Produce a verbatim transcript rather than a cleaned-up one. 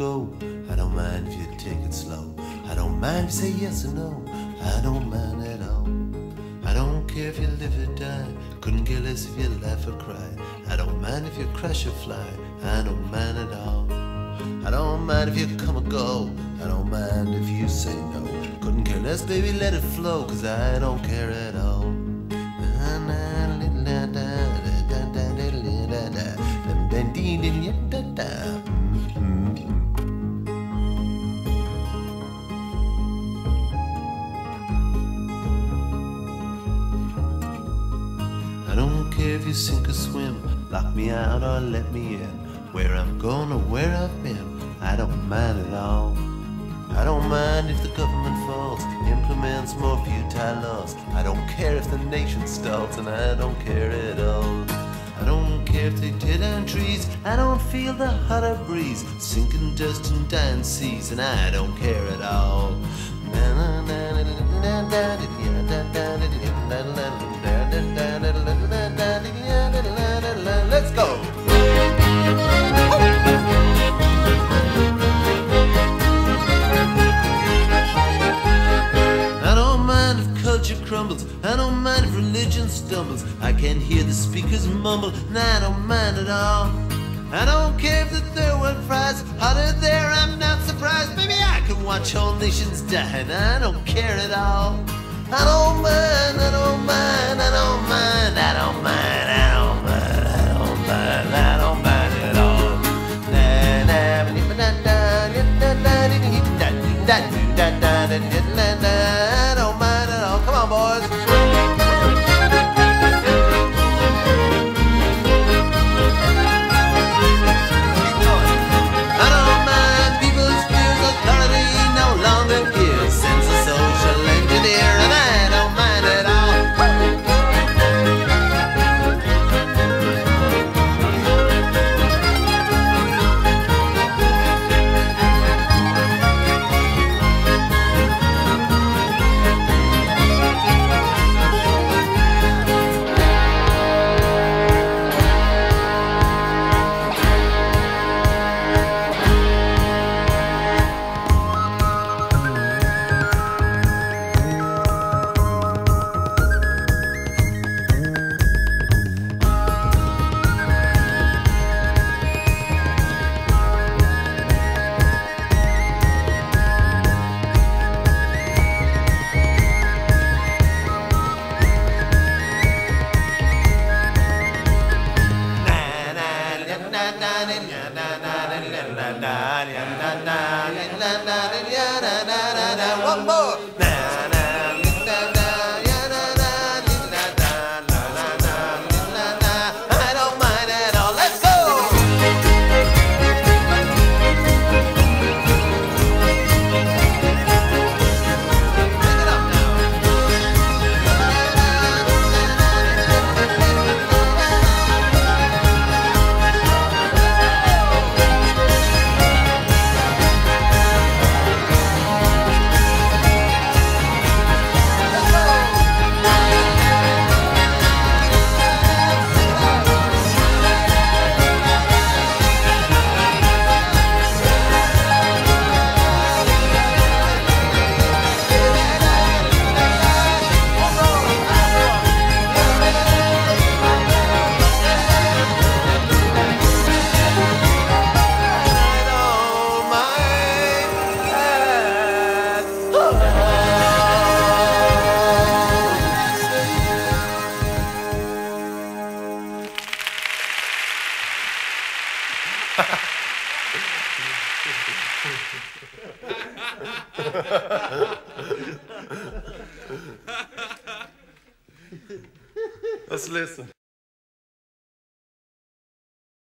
go. I don't mind if you take it slow. I don't mind if you say yes or no. I don't mind at all. I don't care if you live or die. Couldn't care less if you laugh or cry. I don't mind if you crash or fly. I don't mind at all. I don't mind if you come or go. I don't mind if you say no. Couldn't care less, baby, let it flow, 'cause I don't care at all. I don't care if you sink or swim, lock me out or let me in. Where I'm going or where I've been, I don't mind at all. I don't mind if the government falls, implements more futile laws. I don't care if the nation stalls, and I don't care at all. I don't care if they tear down trees, I don't feel the hotter breeze, sinking dust and dying seas, and I don't care at all. Let's go! Crumbles. I don't mind if religion stumbles. I can hear the speakers mumble, and I don't mind at all. I don't care if the third world fries hotter there, I'm not surprised. Maybe I can watch whole nations die, and I don't care at all. I don't mind, I don't mind, I don't mind, I don't mind, I don't mind, I don't mind, I don't mind at all. I don't mind at all. Come on, boys. I don't mind people's fears, authority no longer here. Sense a social engineer, and I don't mind at all. One more. I don't mind at all. Let's go. Pick it up now. Let's listen.